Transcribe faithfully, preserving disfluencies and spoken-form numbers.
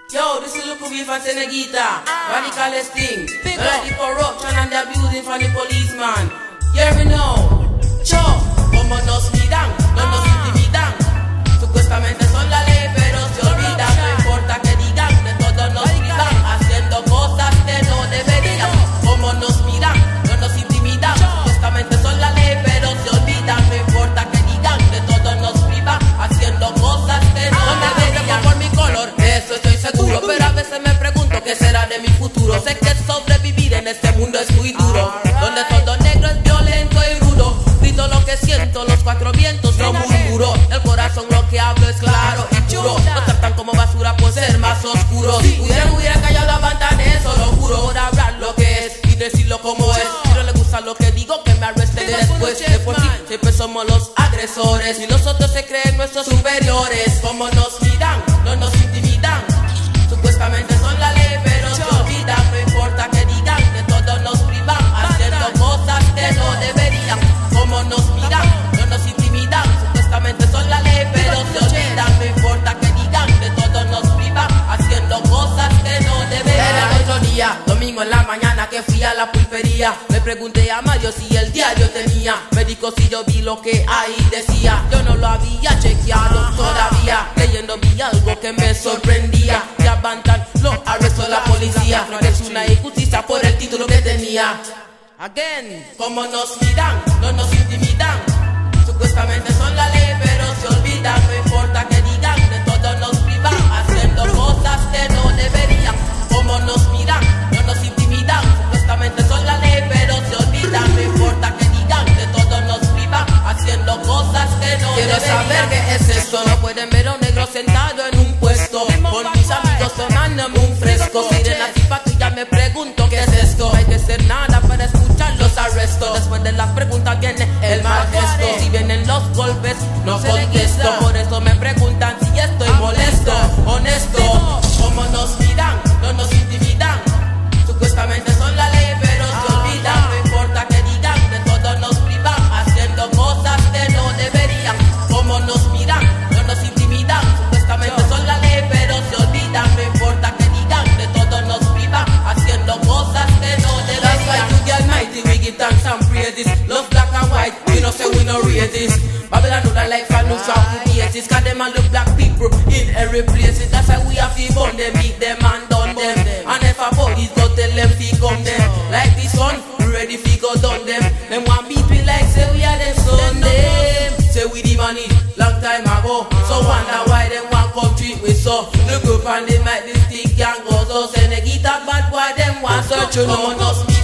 Yo, this is Luku B from Seneguita. Radical sting. Not like the corruption and the abusing from the policeman. Hear me now. Cho, como nos miran, no nos intimidan. Supuestamente son la ley, pero se olvidan. No importa que digan, de todos nos privan, haciendo cosas que no deberían. Como nos miran, no nos intimidan. Supuestamente son la ley, pero se olvidan. No importa que digan, de todos nos privan, haciendo cosas que no deberían. Por mi color, eso estoy seguro, pero a veces me pregunto qué será de mi futuro. Sé que sobrevivir en este mundo es muy duro, donde todo negro es violento y rudo. Grito lo que siento, los cuatro vientos no murmuro. El corazón lo que hablo es claro y puro. Nos tratan como basura por ser más oscuros. Si hubieran, hubieran callado, aguantan eso, lo juro. Por hablar lo que es y decirlo como es. Si no les gusta lo que digo, que me arresten después. De por sí, siempre somos los agresores y nosotros se creen nuestros superiores. Como nos miran, no nos intimidan. Supuestamente son la ley, pero se olvidan. No importa que digan, de todos nos privan, haciendo cosas que no deberían. Como nos miran, no nos intimidan. Supuestamente son la ley, pero se olvidan. No importa que digan, de todos nos privan, haciendo cosas que no deberían. Era el otro día, domingo en la mañana, que fui a la pulpería. Me pregunté a Mario si el diario tenía. Me dijo si yo vi lo que ahí decía. Yo no lo había chequeado todavía. Leyendo vi algo que me sorprendía. Que Bantan lo arrestó la policía. No es una injusticia por el título que tenía. Again, como nos miran, no nos intimidan. Supuestamente son la ley, pero se olvidan. No importa que digan, de todos nos privan, haciendo cosas que no deberían. Como nos miran, no nos intimidan. Supuestamente son la ley, pero se olvidan. No importa que digan, de todos nos privan, haciendo cosas que no Quiero deberían. Quiero saber qué es esto. No pueden ver a un negro sentado en un puesto, con mis amigos tomándome un fresco. Sirenas y patrullas, me pregunto qué es esto. No hay que hacer nada para escuchar los arrestos. Después de las preguntas viene el mal gesto. Si vienen los golpes, no contesto. Por eso me preguntan si estoy molesto. Honesto, como nos miran, no nos intimidan. Supuestamente son la ley, pero se olvidan. No importa que digan, de todos nos privan, haciendo cosas que no deberían. Como nos miran, no nos intimidan. Supuestamente son la ley, pero se olvidan. No importa que digan, de todos nos privan, haciendo cosas que no deberían. That's why to the Almighty we give thanks and praises. Love black and white, we know say we no rate this. Babylon know that life and no strong basis. Cause them and look black people in every places. That's why we have to burn them, beat them and done them. And if a police go tell them to come them. Like this one, we ready to go down them. Them want beat we like say we are them son them. Say we the money long time ago. So wonder why them want come treat we so. Look up and they make this thing can go. So Seneguita bad boy them want search you know.